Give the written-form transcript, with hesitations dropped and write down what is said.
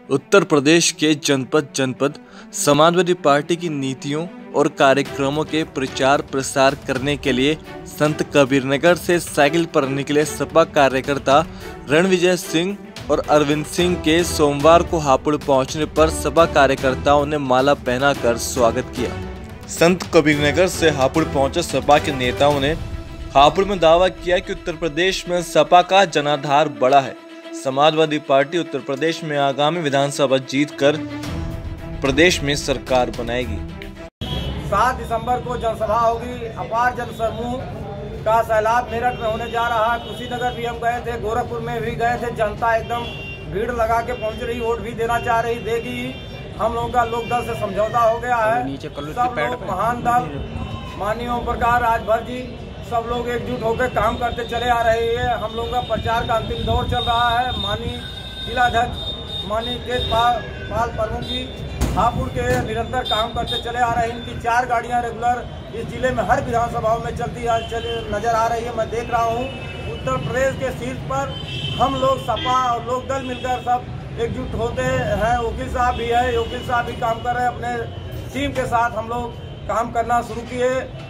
उत्तर प्रदेश के जनपद जनपद समाजवादी पार्टी की नीतियों और कार्यक्रमों के प्रचार प्रसार करने के लिए संत कबीरनगर से साइकिल पर निकले सपा कार्यकर्ता रणविजय सिंह और अरविंद सिंह के सोमवार को हापुड़ पहुंचने पर सपा कार्यकर्ताओं ने माला पहनाकर स्वागत किया। संत कबीरनगर से हापुड़ पहुंचे सपा के नेताओं ने हापुड़ में दावा किया कि उत्तर प्रदेश में सपा का जनाधार बड़ा है। समाजवादी पार्टी उत्तर प्रदेश में आगामी विधानसभा जीतकर प्रदेश में सरकार बनाएगी। 7 दिसंबर को जनसभा होगी। अपार जनसमूह का सैलाब मेरठ में होने जा रहा है। कुशीनगर भी हम गए थे, गोरखपुर में भी गए थे। जनता एकदम भीड़ लगा के पहुंच रही, वोट भी देना चाह रही, देगी। हम लोगों का लोक दल से समझौता हो गया है। सब लोग महान दल माननीय ओम प्रकाश राजभर जी सब लोग एकजुट होकर काम करते चले आ रहे हैं। हम लोगों का प्रचार का अंतिम दौर चल रहा है। माननीय जिलाध्यक्ष माननीय तेजपाल प्रमुख जी हापुड़ के निरंतर काम करते चले आ रहे हैं। इनकी 4 गाड़ियां रेगुलर इस जिले में हर विधानसभाओं में चलती नजर आ रही है। मैं देख रहा हूं उत्तर प्रदेश के शीर्ष पर हम लोग सपा और लोक दल मिलकर सब एकजुट होते हैं। वकील साहब भी है, वकील साहब भी काम कर रहे हैं। अपने टीम के साथ हम लोग काम करना शुरू किए।